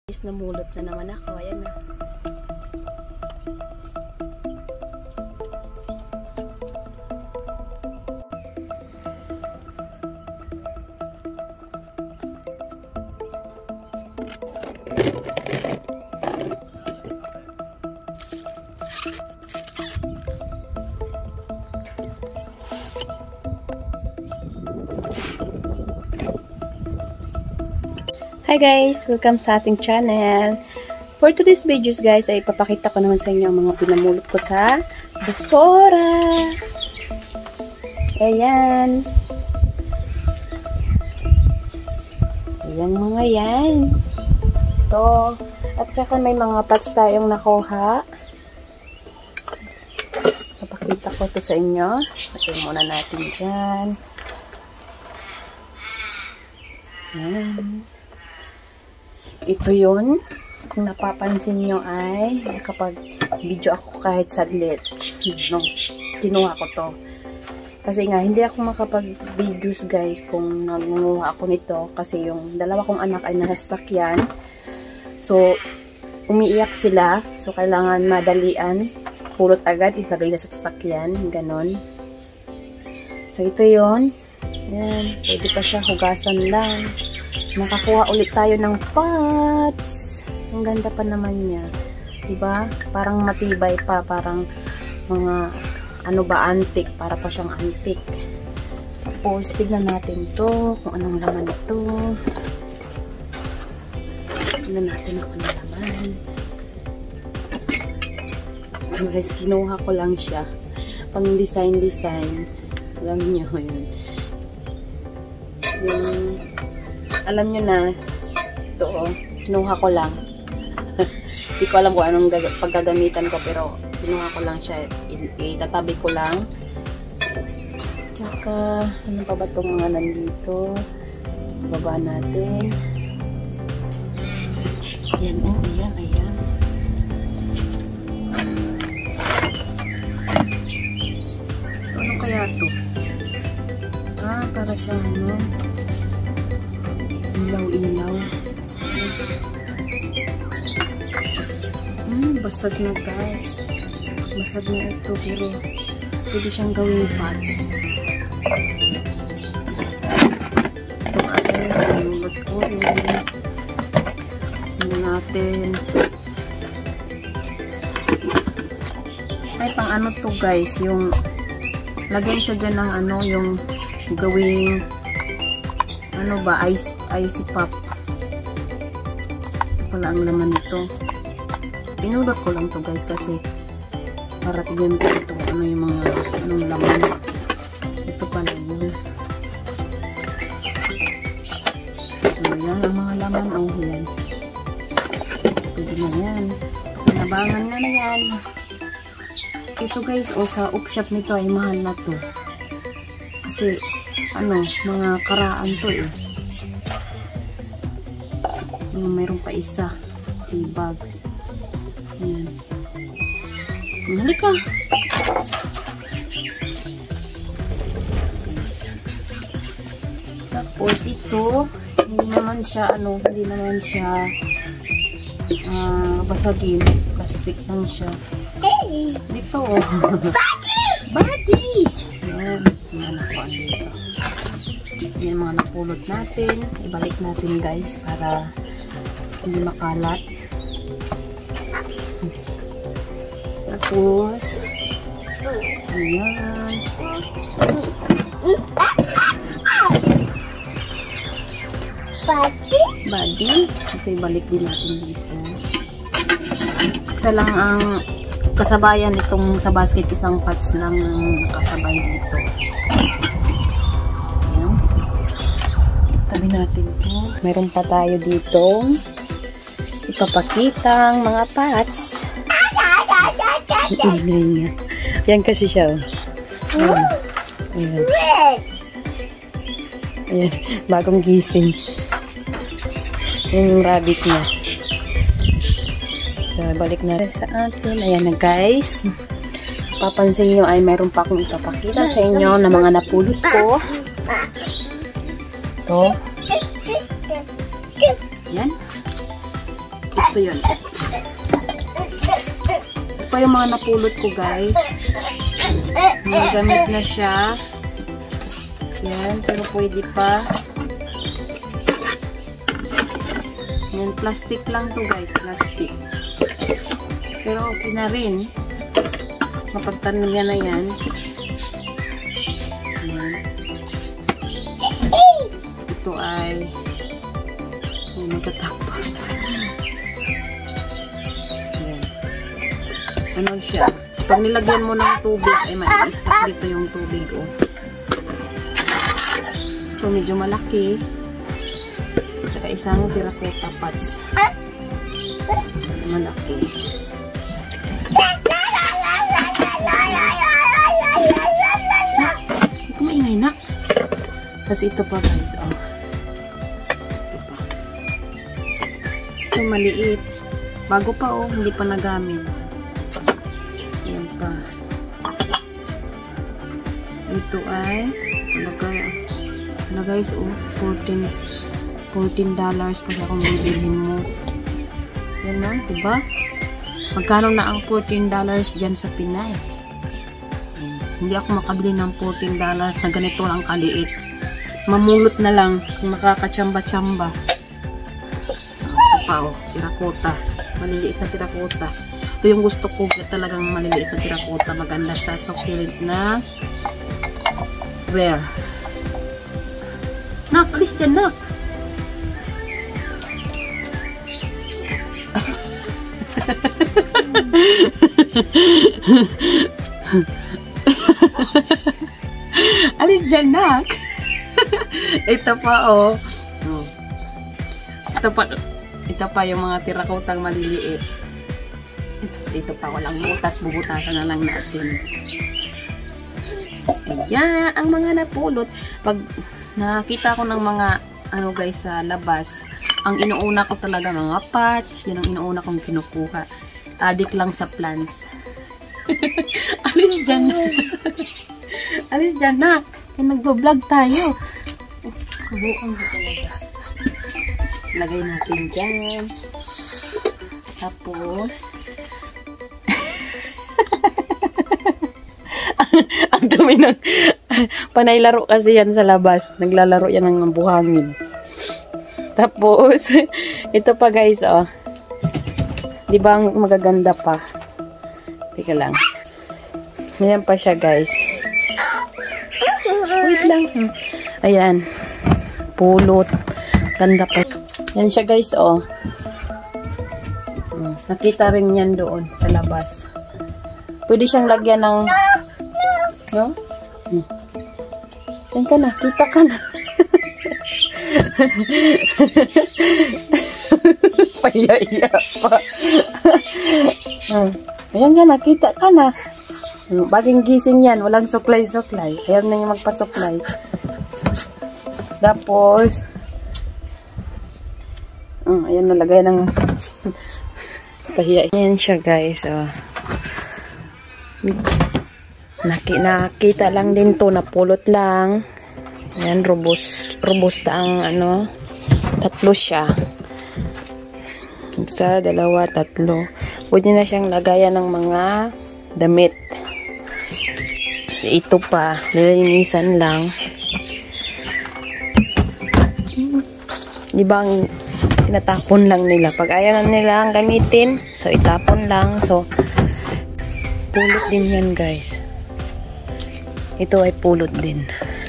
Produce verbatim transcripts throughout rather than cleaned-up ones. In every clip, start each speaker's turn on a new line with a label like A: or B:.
A: Is namulot na naman ako. Ayan na. Hi guys! Welcome sa ating channel. For today's videos guys, ay ipapakita ko naman sa inyo ang mga pinamulot ko sa basura. Ayan. Ayan mga yan. Ito. At saka may mga pots tayong nakuha. Ipapakita ko ito sa inyo. Lagyan muna natin dyan. Ayan. Ito yun. Kung napapansin nyo ay kapag video ako kahit saglit. No, kinuha ko to. Kasi nga, hindi ako makapag-videos guys kung nangunguha ako nito. Kasi yung dalawa kong anak ay nasa sasakyan. So, umiiyak sila. So, kailangan madalian. Pulot agad, ilalagay sa sasakyan. Ganon. So, ito yun. Yan. Pwede pa siya hugasan lang. Nakakuha ulit tayo ng pots. Ang ganda pa naman niya. Diba? Parang matibay pa. Parang mga ano ba, antique. Para pa siyang antique. Tapos, tignan natin to kung anong laman ito. Tignan natin kung anong laman. So guys, kinuha ko lang siya. Pang design-design. Alam nyo yun. Yung alam nyo na, ito oh, kinuha ko lang. Hindi ko alam kung anong paggagamitan ko, pero kinuha ko lang siya. Itatabi ko lang. Tsaka, ano pa ba itong mga nandito? Baba natin. Ayan oh, ayan, ayan. Ano kaya ito? Ah, para siyang ano, ilaw-ilaw. Hmm, basag na guys. Basag na ito, pero pwede siyang gawing pots. Ito ating panulot ko. Ano natin. Ay, pang ano to guys, yung lagyan siya dyan ng ano, yung gawing ano ba, ice, icy pop. Ito pala ang laman nito. Pinulot ko lang to guys kasi para tignan ko ito ano yung mga anong laman. Ito pala yun. So yan ang mga laman. Oh yan, pwede na yan. Nabangan nga na yan. Ito guys, o oh, sa op shop nito ay mahal na to kasi ano, mga karaan to eh. Ano, mayroon pa isa. Tea bags. Ayan. Halika. Tapos ito, hindi naman siya, ano, hindi naman siya uh, basagin. Plastic lang siya. Dito oh. Buddy! Ayan. Ayan ako dito. Yan mga napulot natin. Ibalik natin guys para hindi makalat. Tapos ayan. Body. Ito ibalik din natin dito. Isa lang ang kasabayan itong sa basket. Isang pots lang nakasabay dito. Tabi natin to. Meron pa tayo dito ipapakitang mga pots. Ingay nga. Yan kasi siya. Oh. Ayan. Ayan. Ayan. Bagong gising. Yan yung rabbit niya. So, balik na sa atin. Ayan na guys. Papansin nyo ay meron pa akong ipapakita sa inyo na mga napulot ko. Ito. Yan. So, yun. Ito pa yung mga napulot ko, guys. Nagamit na siya. Yan, pero pwede pa. Yan, plastic lang to, guys. Plastic. Pero okay na rin. Mapagtanim yan na yan. Yan. Ito ay ay nagkatakpa. Yan. Ano siya? Pag nilagyan mo ng tubig, ay mai-stack dito yung tubig, oh. So, medyo malaki. Tsaka isang terracotta pots. Malaki. Kumaingay na. Tapos ito pa, guys, oh. Ito pa. So, maliit. Bago pa, oh. Hindi pa nagamit. Ayan pa. Ito ay nalagay, ano guys, oh, fourteen dollars pa siya kung bibilhin mo. Yan na, diba? Magkano na ang fourteen dollars dyan sa Pinas? Hmm. Hindi ako makabili ng fourteen dollars na ganito lang kaliit. Mamulot na lang kung makakatsamba-tsamba. Ito pa, oh, terracotta. Maliliit na terracotta. Ito yung gusto ko, talagang maliliit na terracotta. Maganda sa succulent na rare. Nak, alis dyan, nak. Alis dyan, nak. Ito pa, oh. Ito pa, ito pa yung mga terracottang maliliit. Ito, ito pa, walang butas. Bubutasan na lang natin. Ayan, ang mga napulot. Pag nakita ko ng mga, ano guys, sa labas, ang inuuna ko talaga mga pots. Yun ang inuuna kong kinukuha. Adik lang sa plants. Alis dyan, nak. Alis dyan, nak. Kaya nagbo-vlog tayo. Kabuang ko talaga. Lagay natin dyan. Tapos, ang dumi ng panaylaro kasi yan sa labas. Naglalaro yan ng buhangin. Tapos, ito pa guys, oh. Di ba ang magaganda pa? Teka lang. Ayan pa siya guys. Wait lang. Ayan. Pulot. Ganda pa. Yan siya guys, oh. Nakita rin yan doon sa labas. Pwede siyang lagyan ng no? Hmm. Yan ka na. Kita ka na. Payaya pa. Ayan ka na. Kita ka na. Baging gising yan. Walang suklay-suklay. Ayaw na yung magpasuklay. Tapos um, ayan, nalagay ng pahiya. Ayan siya guys, oh. Naki, nakita lang din to, napulot lang. Ayan, robust, robusta ang ano, tatlo siya. Isa, dalawa, tatlo. Pwede na siyang lagayan ng mga damit. Ito pa, lilinisan lang. Diba ang tinatapon lang nila. Pag ayaw na nila ang gamitin, so itapon lang. So, pulot din yan guys. Ito ay pulot din.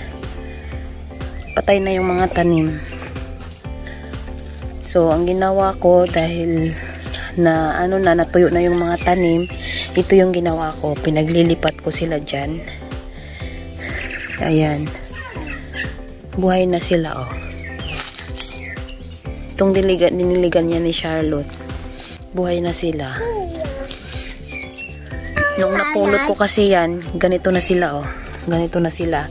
A: Patay na yung mga tanim. So, ang ginawa ko dahil na ano na, natuyo na yung mga tanim, ito yung ginawa ko. Pinaglilipat ko sila dyan. Ayan. Buhay na sila, oh. Itong diligan, diniligan niya ni Charlotte. Buhay na sila. Nung napulot ko kasi yan, ganito na sila, oh. Ganito na sila.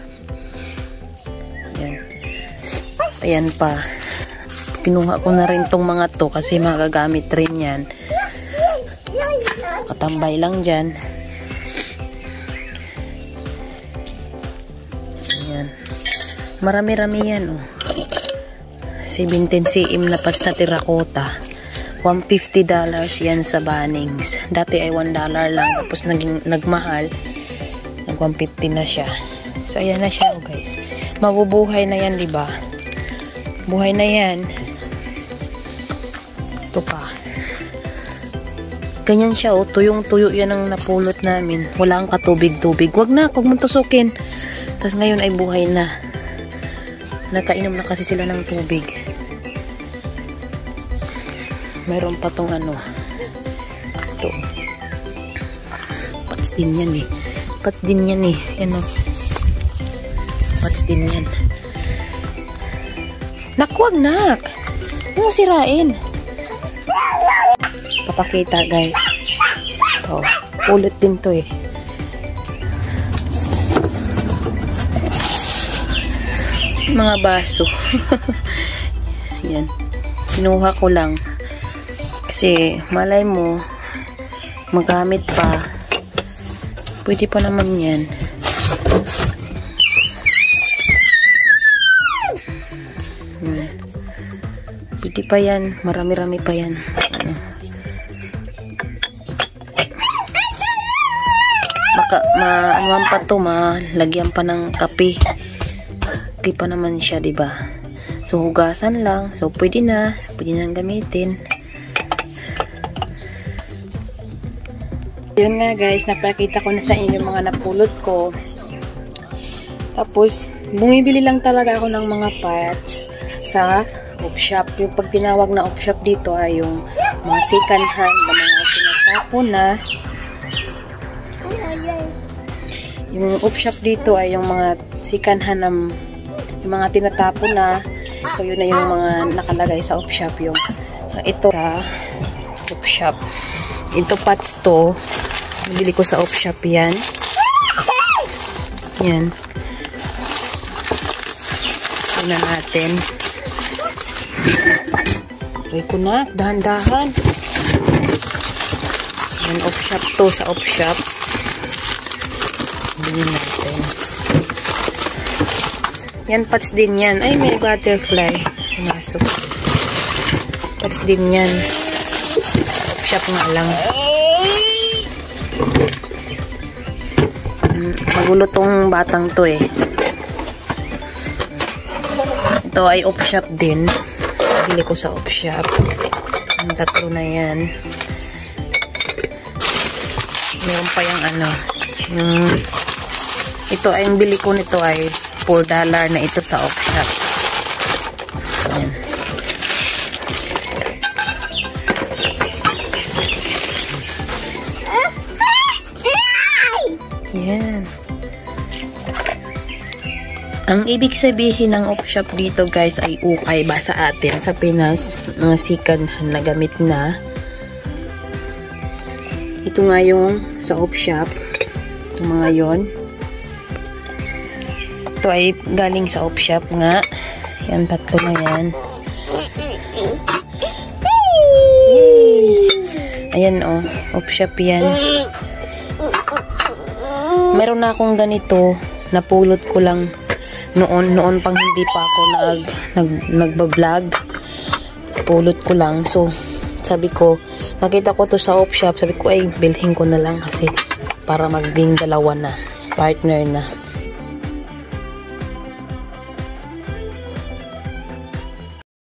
A: Ayan. Ayan pa. Kinuha ko na rin tong mga to kasi magagamit rin yan. Katambay lang dyan. Ayan. Marami-rami yan, oh. seventeen centimeters na pas na terracotta.
B: one hundred fifty dollars yan sa Bunnings. Dati ay one dollar lang. Tapos naging, nagmahal. Nag one hundred fifty na siya. So, ayan na siya, oh, guys. Mabubuhay na yan, diba? Buhay na yan. Ito pa. Ganyan siya, oh. Tuyong-tuyo yan ang napulot namin. Wala ang katubig-tubig. Wag na, wag mong tusukin. Tapos ngayon ay buhay na. Nakainom na kasi sila ng tubig. Mayroon pa tong ano. Ito. Pats din yan eh. Pats din yan eh. Yan o. Pats din yan. Nakwag nak. Ano sirain? Papakita guys. Ito. Ulit din to eh. Mga baso. Yan. Kinuha ko lang. Kasi, malay mo, magamit pa. Pwede pa naman yan. Hmm. Pwede pa yan. Marami-rami pa yan. Maka, ma, anuan pa to, malagyan pa ng kape. Okay pa naman siya, diba? So, hugasan lang. So, pwede na. Pwede nang gamitin. Yun nga guys, napakita ko na sa inyo mga napulot ko. Tapos, bumibili lang talaga ako ng mga parts sa op shop. Yung pag tinawag na op shop dito ay yung mga second hand na mga sinasapon na. Yung op shop dito ay yung mga second hand na yung mga tinatapon na. So, yun na yung mga nakalagay sa op shop. Yung ito sa op shop. Ito parts to. Bili ko sa op shop yan. Yan. Tignan natin. Try ko na. Dahan-dahan. Yan, op shop to sa op shop. Bili natin. Yan, parts din yan. Ay, may butterfly. Pumasok. Parts din yan. Op shop nga lang. Magulo tong batang to eh. Ito ay op shop din. Bili ko sa op shop. Ang tatlo na yan. Meron pa yung ano. Yung, ito ay yung bili ko nito ay four dollar na ito sa op shop. Ayan. Yan. Ang ibig sabihin ng op shop dito guys ay ukay ba sa atin sa Pinas, mga second hand na gamit na. Ito nga yung sa op shop. Ito mga yon. Ito ay galing sa op shop nga. Yan, tatlo na yan. Ayan oh, op shop yan. Meron na akong ganito, napulot ko lang noon, noon pang hindi pa ako nag, nag, nagbablog. Pulot ko lang. So, sabi ko, nakita ko to sa op shop, sabi ko, ay, bilhin ko na lang kasi para maging dalawa na, partner na.